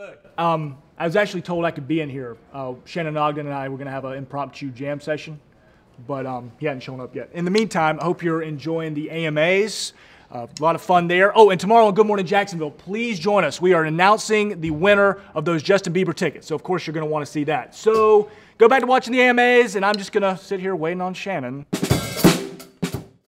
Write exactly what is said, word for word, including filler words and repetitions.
Look, um, I was actually told I could be in here. Uh, Shannon Ogden and I were going to have an impromptu jam session, but um, he hadn't shown up yet. In the meantime, I hope you're enjoying the A M As. Uh, a lot of fun there. Oh, and tomorrow on Good Morning Jacksonville, please join us. We are announcing the winner of those Justin Bieber tickets. So, of course, you're going to want to see that. So, go back to watching the A M As, and I'm just going to sit here waiting on Shannon.